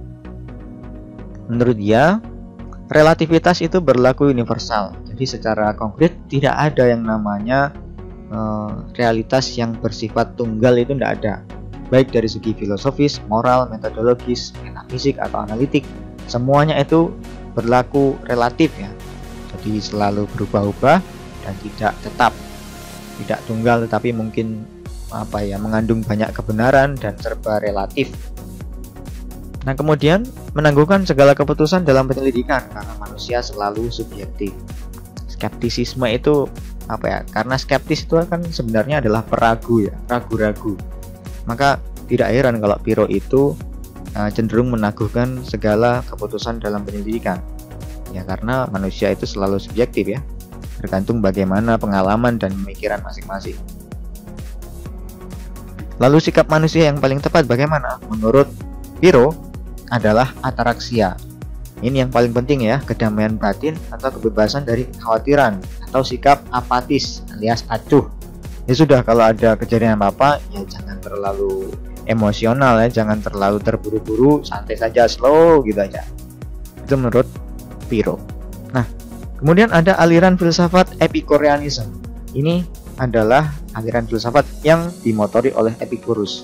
Menurut dia, relativitas itu berlaku universal. Jadi secara konkret tidak ada yang namanya realitas yang bersifat tunggal, itu tidak ada. Baik dari segi filosofis, moral, metodologis, metafisik atau analitik, semuanya itu berlaku relatif ya. Jadi selalu berubah-ubah dan tidak tetap, tidak tunggal, tetapi mungkin mengandung banyak kebenaran dan serba relatif. Nah, kemudian menangguhkan segala keputusan dalam penyelidikan karena manusia selalu subjektif. Skeptisisme itu karena skeptis itu kan sebenarnya adalah peragu ya, ragu-ragu. Maka tidak heran kalau Pyrrho itu cenderung menaguhkan segala keputusan dalam penyelidikan. Ya karena manusia itu selalu subjektif ya, tergantung bagaimana pengalaman dan pemikiran masing-masing. Lalu sikap manusia yang paling tepat bagaimana? Menurut Pyrrho adalah ataraksia. Ini yang paling penting ya, kedamaian batin atau kebebasan dari kekhawatiran, atau sikap apatis alias acuh. Ya sudah, kalau ada kejadian apa-apa ya jangan terlalu emosional ya, jangan terlalu terburu-buru, santai saja, slow gitu aja. Itu menurut Pyrrho. Nah, kemudian ada aliran filsafat Epicureanism. Ini adalah aliran filsafat yang dimotori oleh Epicurus.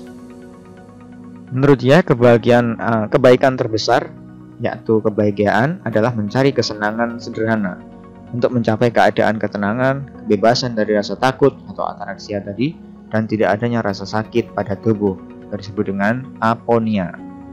Menurut dia kebaikan terbesar, yaitu kebahagiaan, adalah mencari kesenangan sederhana. Untuk mencapai keadaan ketenangan, kebebasan dari rasa takut atau ataraksia tadi, dan tidak adanya rasa sakit pada tubuh, disebut dengan aponia.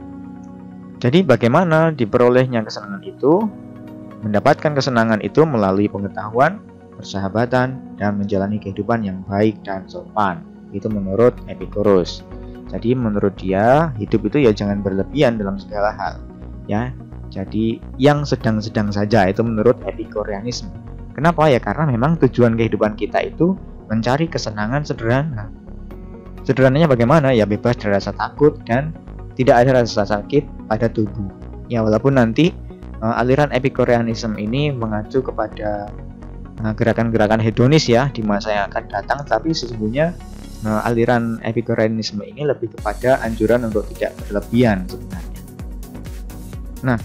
Jadi bagaimana diperolehnya kesenangan itu? Mendapatkan kesenangan itu melalui pengetahuan, persahabatan, dan menjalani kehidupan yang baik dan sopan. Itu menurut Epicurus. Jadi menurut dia, hidup itu ya jangan berlebihan dalam segala hal. Ya, jadi yang sedang-sedang saja, itu menurut Epicureanisme. Kenapa ya? Karena memang tujuan kehidupan kita itu mencari kesenangan sederhana. Sederhananya bagaimana? Ya bebas dari rasa takut dan tidak ada rasa sakit pada tubuh. Ya walaupun nanti aliran Epicureanisme ini mengacu kepada gerakan-gerakan hedonis ya di masa yang akan datang, tapi sesungguhnya aliran Epicureanisme ini lebih kepada anjuran untuk tidak berlebihan sebenarnya. Nah,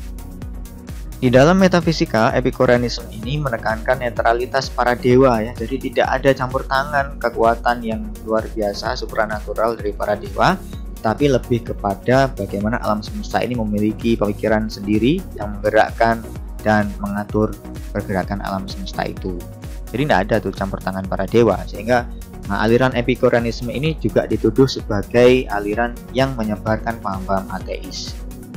di dalam metafisika, Epicureanisme ini menekankan netralitas para dewa ya. Jadi tidak ada campur tangan kekuatan yang luar biasa supranatural dari para dewa, tapi lebih kepada bagaimana alam semesta ini memiliki pemikiran sendiri yang menggerakkan dan mengatur pergerakan alam semesta itu. Jadi tidak ada tuh campur tangan para dewa, sehingga aliran Epicureanisme ini juga dituduh sebagai aliran yang menyebarkan paham-paham ateis.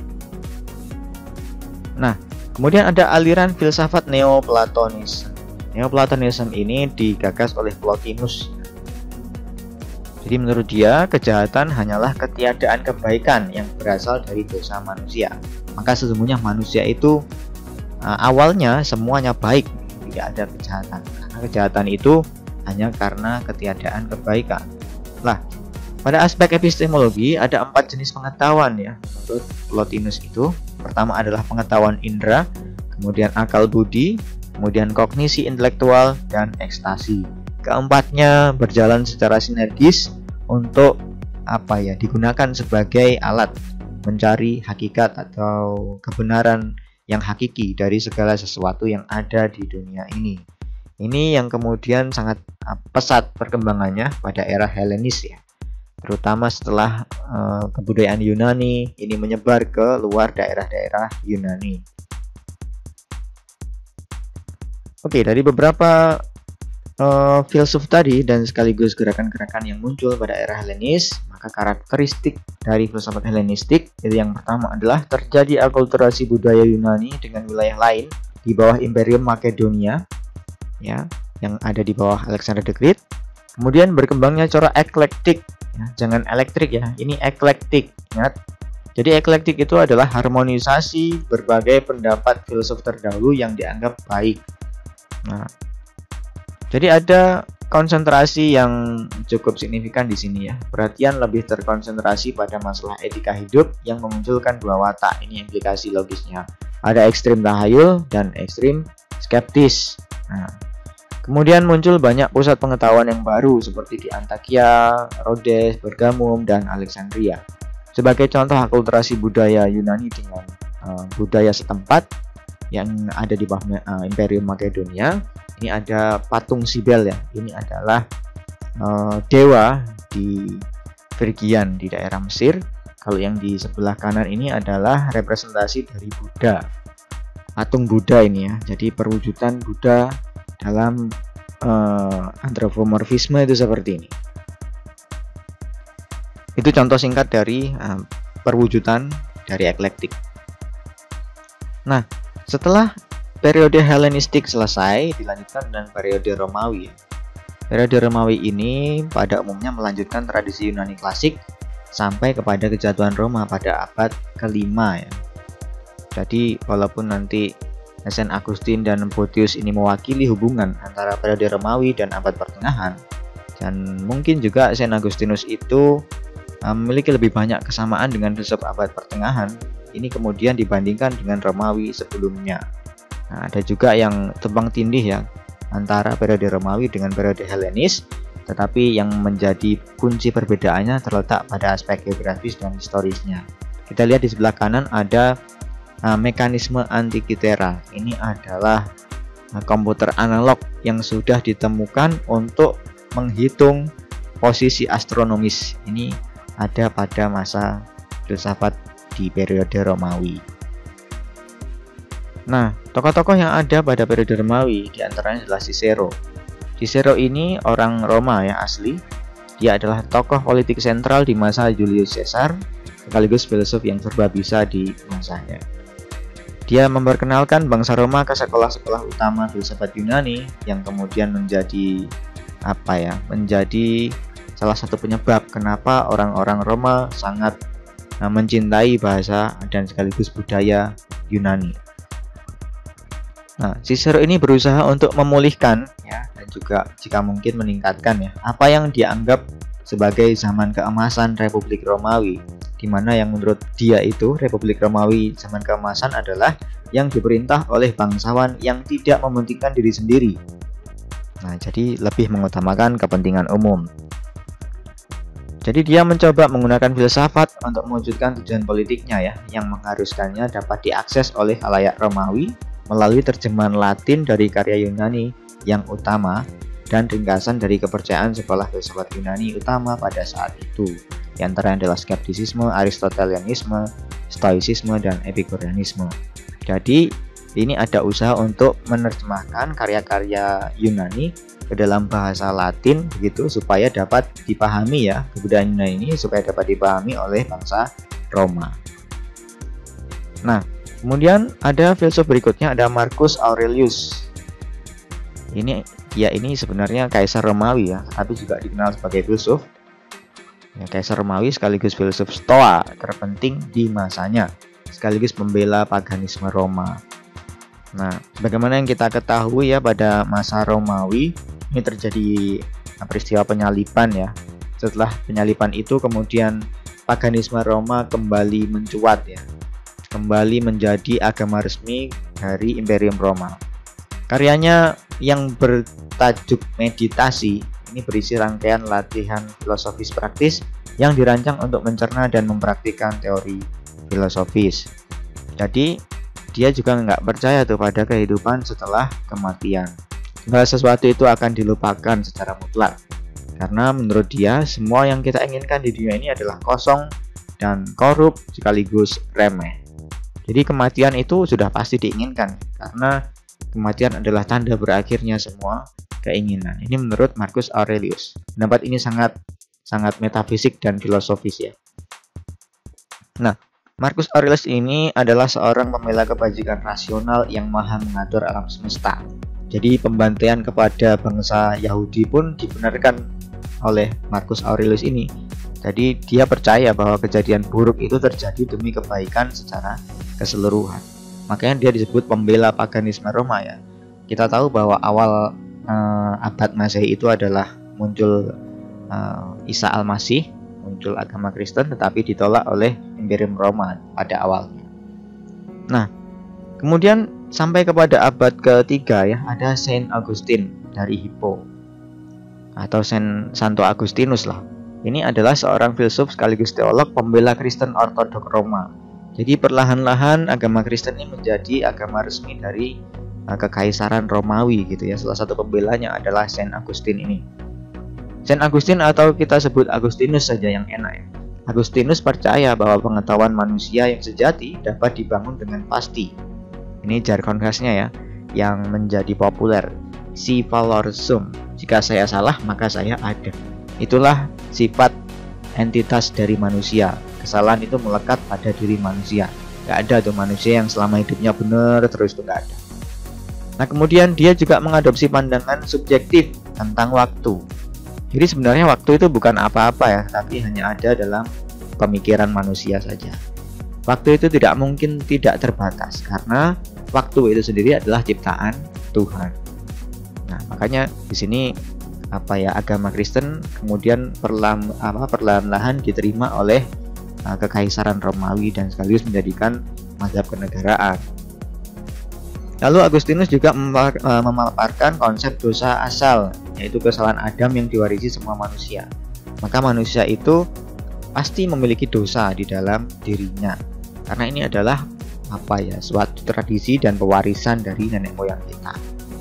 Nah, kemudian ada aliran filsafat Neoplatonis. Neoplatonisme ini digagas oleh Plotinus. Jadi menurut dia, kejahatan hanyalah ketiadaan kebaikan yang berasal dari dosa manusia. Maka sesungguhnya manusia itu awalnya semuanya baik, tidak ada kejahatan. Karena kejahatan itu hanya karena ketiadaan kebaikan. Lah, pada aspek epistemologi ada 4 jenis pengetahuan ya menurut Plotinus itu. Pertama adalah pengetahuan indera, kemudian akal budi, kemudian kognisi intelektual, dan ekstasi. Keempatnya berjalan secara sinergis untuk digunakan sebagai alat mencari hakikat atau kebenaran yang hakiki dari segala sesuatu yang ada di dunia ini. Ini yang kemudian sangat pesat perkembangannya pada era Helenis ya, terutama setelah kebudayaan Yunani ini menyebar ke luar daerah-daerah Yunani. Oke, dari beberapa filsuf tadi dan sekaligus gerakan-gerakan yang muncul pada era Helenis, maka karakteristik dari filsafat Helenistik itu yang pertama adalah terjadi akulturasi budaya Yunani dengan wilayah lain di bawah Imperium Makedonia ya, yang ada di bawah Alexander the Great. Kemudian berkembangnya cara eklektik ya, jangan elektrik ya, ini eklektik, ingat. Jadi eklektik itu adalah harmonisasi berbagai pendapat filsuf terdahulu yang dianggap baik. Nah, jadi ada konsentrasi yang cukup signifikan di sini ya. Perhatian lebih terkonsentrasi pada masalah etika hidup yang memunculkan dua watak. Ini implikasi logisnya. Ada ekstrim tahayul dan ekstrim skeptis. Nah, kemudian muncul banyak pusat pengetahuan yang baru seperti di Antakya, Rhodes, Pergamum, dan Alexandria. Sebagai contoh akulturasi budaya Yunani dengan budaya setempat yang ada di bawah Imperium Makedonia, ini ada patung Sibel ya. Ini adalah dewa di Frigian di daerah Mesir. Kalau yang di sebelah kanan ini adalah representasi dari Buddha. Patung Buddha ini ya. Jadi perwujudan Buddha dalam antropomorfisme itu seperti ini. Itu contoh singkat dari perwujudan dari eklektik. Nah, setelah periode Helenistik selesai, dilanjutkan dengan periode Romawi. Periode Romawi ini pada umumnya melanjutkan tradisi Yunani klasik sampai kepada kejatuhan Roma pada abad ke-5 ya. Jadi walaupun nanti Saint Augustine dan Photius ini mewakili hubungan antara periode Romawi dan abad pertengahan, dan mungkin juga Saint Augustinus itu memiliki lebih banyak kesamaan dengan filsuf abad pertengahan, ini kemudian dibandingkan dengan Romawi sebelumnya. Nah, ada juga yang tumpang tindih ya antara periode Romawi dengan periode Helenis, tetapi yang menjadi kunci perbedaannya terletak pada aspek geografis dan historisnya. Kita lihat di sebelah kanan ada mekanisme Antikythera. Ini adalah komputer analog yang sudah ditemukan untuk menghitung posisi astronomis. Ini ada pada masa filsafat di periode Romawi. Nah, tokoh-tokoh yang ada pada periode Romawi diantaranya adalah Cicero. Cicero ini orang Roma ya asli. Dia adalah tokoh politik sentral di masa Julius Caesar, sekaligus filsuf yang serba bisa di masanya. Dia memperkenalkan bangsa Roma ke sekolah-sekolah utama filsafat Yunani yang kemudian menjadi menjadi salah satu penyebab kenapa orang-orang Roma sangat mencintai bahasa dan sekaligus budaya Yunani. Nah, Cicero ini berusaha untuk memulihkan ya, dan juga jika mungkin meningkatkan ya apa yang dianggap sebagai zaman keemasan Republik Romawi, di mana yang menurut dia itu Republik Romawi zaman keemasan adalah yang diperintah oleh bangsawan yang tidak mementingkan diri sendiri. Nah, jadi lebih mengutamakan kepentingan umum. Jadi dia mencoba menggunakan filsafat untuk mewujudkan tujuan politiknya ya, yang mengharuskannya dapat diakses oleh khalayak Romawi melalui terjemahan Latin dari karya Yunani yang utama dan ringkasan dari kepercayaan sekolah filsafat Yunani utama pada saat itu. Di antaranya adalah skeptisisme, Aristotelianisme, Stoicisme, dan Epikureanisme. Jadi ini ada usaha untuk menerjemahkan karya-karya Yunani ke dalam bahasa Latin begitu supaya dapat dipahami ya, kebudayaan Yunani ini supaya dapat dipahami oleh bangsa Roma. Nah, kemudian ada filsuf berikutnya, ada Marcus Aurelius. Ini sebenarnya kaisar Romawi ya, tapi juga dikenal sebagai filsuf. Ya, kaisar Romawi sekaligus filsuf Stoa terpenting di masanya, sekaligus pembela paganisme Roma. Nah, bagaimana yang kita ketahui ya, pada masa Romawi ini terjadi peristiwa penyaliban ya. Setelah penyaliban itu kemudian paganisme Roma kembali mencuat ya, kembali menjadi agama resmi dari Imperium Roma. Karyanya yang bertajuk Meditasi ini berisi rangkaian latihan filosofis praktis yang dirancang untuk mencerna dan mempraktikkan teori filosofis. Jadi dia juga nggak percaya tuh pada kehidupan setelah kematian. Segala sesuatu itu akan dilupakan secara mutlak. Karena menurut dia semua yang kita inginkan di dunia ini adalah kosong dan korup sekaligus remeh. Jadi kematian itu sudah pasti diinginkan karena kematian adalah tanda berakhirnya semua keinginan. Ini menurut Marcus Aurelius. Pendapat ini sangat metafisik dan filosofis ya. Nah, Marcus Aurelius ini adalah seorang pembela kebajikan rasional yang maha mengatur alam semesta. Jadi pembantaian kepada bangsa Yahudi pun dibenarkan oleh Marcus Aurelius ini. Jadi dia percaya bahwa kejadian buruk itu terjadi demi kebaikan secara keseluruhan. Makanya dia disebut pembela paganisme Roma ya. Kita tahu bahwa awal abad Masehi itu adalah muncul Isa Al-Masih, muncul agama Kristen, tetapi ditolak oleh Imperium Roma pada awalnya. Nah, kemudian sampai kepada abad ketiga ya, ada Saint Augustine dari Hippo atau Santo Agustinus lah. Ini adalah seorang filsuf sekaligus teolog pembela Kristen Ortodok Roma. Jadi perlahan-lahan agama Kristen ini menjadi agama resmi dari Kekaisaran Romawi gitu ya. Salah satu pembelanya adalah Saint Augustine ini. Saint Augustine atau kita sebut Agustinus saja yang enak ya. Agustinus percaya bahwa pengetahuan manusia yang sejati dapat dibangun dengan pasti. Ini jargon khasnya ya, yang menjadi populer. Si valor sum. Jika saya salah maka saya ada. Itulah sifat entitas dari manusia. Kesalahan itu melekat pada diri manusia. Gak ada tuh manusia yang selama hidupnya benar terus tuh gak ada. Nah kemudian dia juga mengadopsi pandangan subjektif tentang waktu. Jadi sebenarnya waktu itu bukan apa-apa ya, tapi hanya ada dalam pemikiran manusia saja. Waktu itu tidak mungkin tidak terbatas karena waktu itu sendiri adalah ciptaan Tuhan. Nah makanya di sini agama Kristen kemudian perlahan-lahan diterima oleh Kekaisaran Romawi dan sekaligus menjadikan mazhab kenegaraan. Lalu Agustinus juga memaparkan konsep dosa asal, yaitu kesalahan Adam yang diwarisi semua manusia. Maka manusia itu pasti memiliki dosa di dalam dirinya. Karena ini adalah suatu tradisi dan pewarisan dari nenek moyang kita.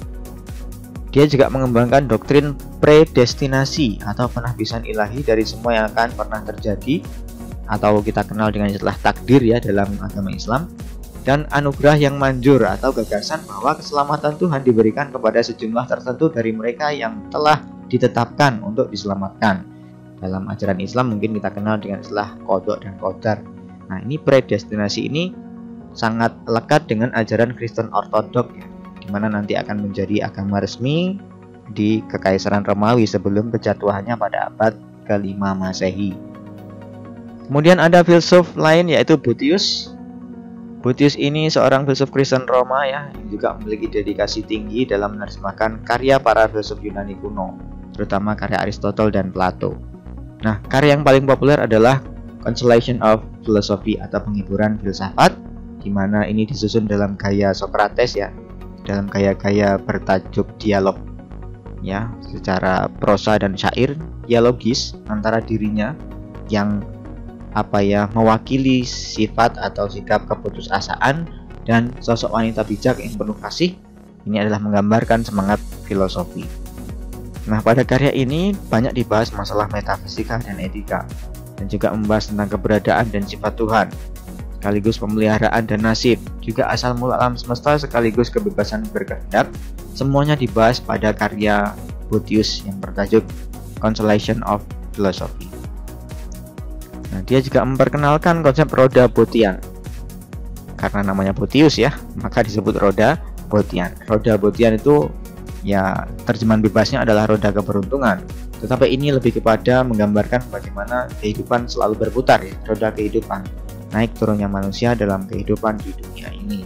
Dia juga mengembangkan doktrin predestinasi atau penahbisan ilahi dari semua yang akan pernah terjadi atau kita kenal dengan istilah takdir ya dalam agama Islam, dan anugerah yang manjur atau gagasan bahwa keselamatan Tuhan diberikan kepada sejumlah tertentu dari mereka yang telah ditetapkan untuk diselamatkan. Dalam ajaran Islam mungkin kita kenal dengan istilah qadha dan qadar. Nah, ini predestinasi ini sangat lekat dengan ajaran Kristen Ortodok ya, di mana nanti akan menjadi agama resmi di Kekaisaran Romawi sebelum kejatuhannya pada abad ke-5 Masehi. Kemudian ada filsuf lain yaitu Boethius. Boethius ini seorang filsuf Kristen Roma ya, yang juga memiliki dedikasi tinggi dalam menerjemahkan karya para filsuf Yunani kuno, terutama karya Aristotle dan Plato. Nah, karya yang paling populer adalah Consolation of Philosophy atau penghiburan filsafat, di mana ini disusun dalam gaya Socrates ya, dalam gaya-gaya bertajuk dialog ya, secara prosa dan syair dialogis antara dirinya yang mewakili sifat atau sikap keputusasaan dan sosok wanita bijak yang penuh kasih. Ini adalah menggambarkan semangat filosofi. Nah, pada karya ini banyak dibahas masalah metafisika dan etika, dan juga membahas tentang keberadaan dan sifat Tuhan, sekaligus pemeliharaan dan nasib, juga asal mula alam semesta sekaligus kebebasan berkehendak. Semuanya dibahas pada karya Boethius yang bertajuk Consolation of Philosophy. Nah, dia juga memperkenalkan konsep roda Boethian. Karena namanya Boethius ya, maka disebut roda Boethian. Roda Boethian itu ya terjemahan bebasnya adalah roda keberuntungan. Tetapi ini lebih kepada menggambarkan bagaimana kehidupan selalu berputar ya, roda kehidupan. Naik turunnya manusia dalam kehidupan di dunia ini.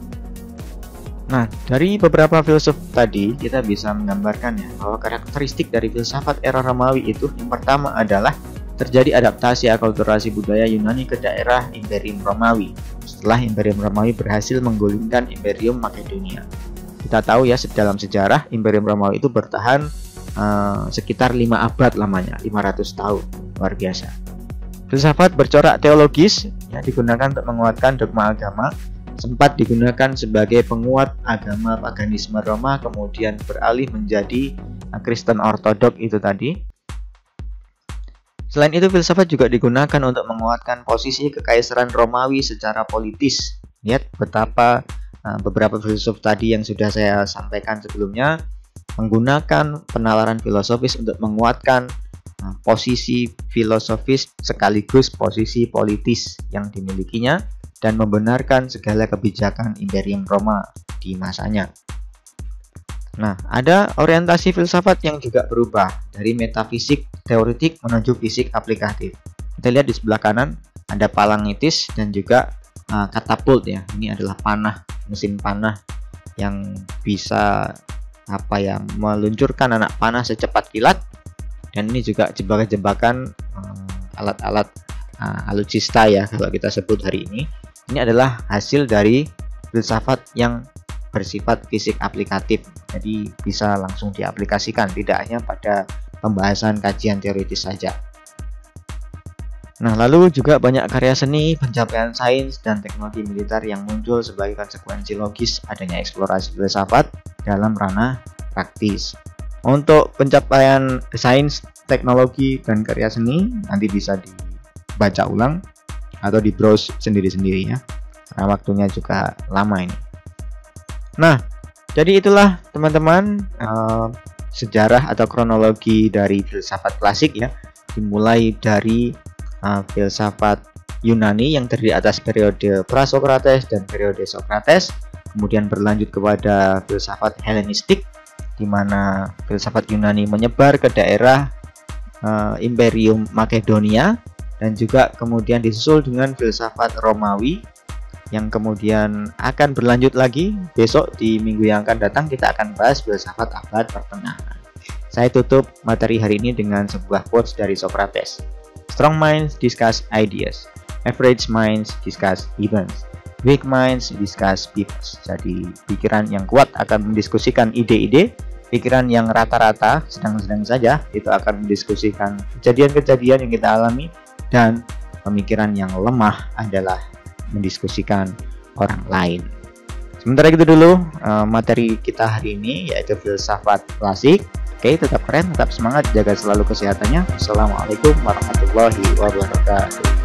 Nah, dari beberapa filsuf tadi kita bisa menggambarkan ya bahwa karakteristik dari filsafat era Romawi itu yang pertama adalah terjadi adaptasi akulturasi budaya Yunani ke daerah Imperium Romawi setelah Imperium Romawi berhasil menggulingkan Imperium Makedonia. kita tahu ya, dalam sejarah Imperium Romawi itu bertahan sekitar 5 abad lamanya, 500 tahun. Luar biasa. Filsafat bercorak teologis ya, digunakan untuk menguatkan dogma agama, sempat digunakan sebagai penguat agama paganisme Roma, kemudian beralih menjadi Kristen Ortodok itu tadi. Selain itu, filsafat juga digunakan untuk menguatkan posisi kekaisaran Romawi secara politis. Lihat betapa beberapa filsuf tadi yang sudah saya sampaikan sebelumnya menggunakan penalaran filosofis untuk menguatkan posisi filosofis sekaligus posisi politis yang dimilikinya dan membenarkan segala kebijakan Imperium Roma di masanya. Nah, ada orientasi filsafat yang juga berubah dari metafisik teoretik menuju fisik aplikatif. Kita lihat di sebelah kanan ada palangitis dan juga katapult ya. Ini adalah panah, mesin panah yang bisa meluncurkan anak panah secepat kilat, dan ini juga jebakan-jebakan alat-alat alutsista ya kalau kita sebut hari ini. Ini adalah hasil dari filsafat yang bersifat fisik aplikatif, jadi bisa langsung diaplikasikan, tidak hanya pada pembahasan kajian teoritis saja. Nah, lalu juga banyak karya seni, pencapaian sains dan teknologi militer yang muncul sebagai konsekuensi logis adanya eksplorasi filsafat dalam ranah praktis. Untuk pencapaian sains, teknologi dan karya seni nanti bisa dibaca ulang atau di browse sendiri-sendiri ya, karena waktunya juga lama ini. Nah, jadi itulah teman-teman sejarah atau kronologi dari filsafat klasik ya, dimulai dari filsafat Yunani yang terdiri atas periode Prasokrates dan periode Sokrates, kemudian berlanjut kepada filsafat Helenistik, di mana filsafat Yunani menyebar ke daerah Imperium Makedonia, dan juga kemudian disusul dengan filsafat Romawi yang kemudian akan berlanjut lagi. Besok di minggu yang akan datang kita akan bahas filsafat abad pertengahan. Saya tutup materi hari ini dengan sebuah quotes dari Socrates. Strong minds discuss ideas, average minds discuss events, weak minds discuss peoples. Jadi pikiran yang kuat akan mendiskusikan ide-ide, pikiran yang rata-rata sedang-sedang saja itu akan mendiskusikan kejadian-kejadian yang kita alami, dan pemikiran yang lemah adalah mendiskusikan orang lain. Sementara itu dulu materi kita hari ini, yaitu filsafat klasik. Oke, tetap keren, tetap semangat, jaga selalu kesehatannya. Assalamualaikum warahmatullahi wabarakatuh.